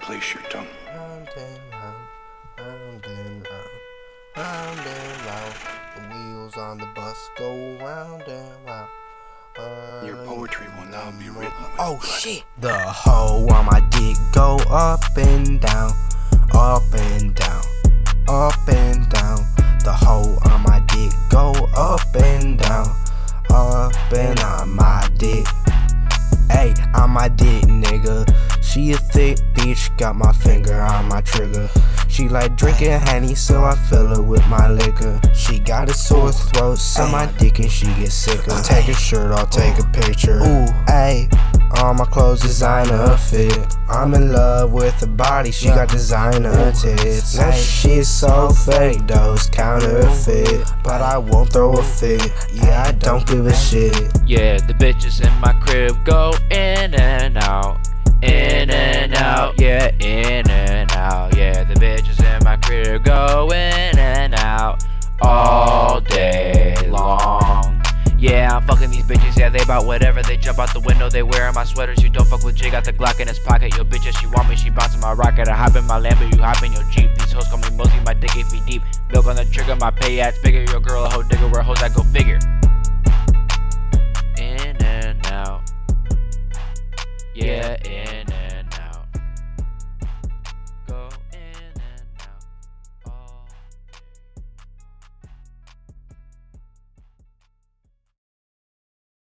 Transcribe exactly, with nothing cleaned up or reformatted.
Place your tongue. Round and round, round and round, round and round. The wheels on the bus go round and round. round Your poetry will now be written with Oh blood. shit! The hoe on my dick go up and down, up and down, up and down. The hoe on my dick go up and down, up and on my dick. Ayy, on my dick, nigga. She a thick bitch, got my finger on my trigger. She like drinking honey, so I fill her with my liquor. She got a sore throat, so my dick and she get sicker. Take a shirt, I'll take a picture. Ooh, ayy, all my clothes designer fit. I'm in love with her body, she got designer tits. That shit's so fake, though, it's counterfeit. But I won't throw a fit, yeah, I don't give a shit. Yeah, the bitches in my crib go in and out, in and out, yeah, in and out. Yeah, the bitches in my crib go in and out all day long. Yeah, I'm fucking these bitches, yeah, they bout whatever. They jump out the window, they wearing my sweaters. You don't fuck with Jay, got the Glock in his pocket. Yo, bitch, she want me, she bouncing my rocket. I hop in my Lambo, you hop in your Jeep. These hoes call me Mosey, my dick eight feet deep. Milk on the trigger, my pay ass bigger. Your girl a hoe digger, where hoes I go figure. In and out, yeah, in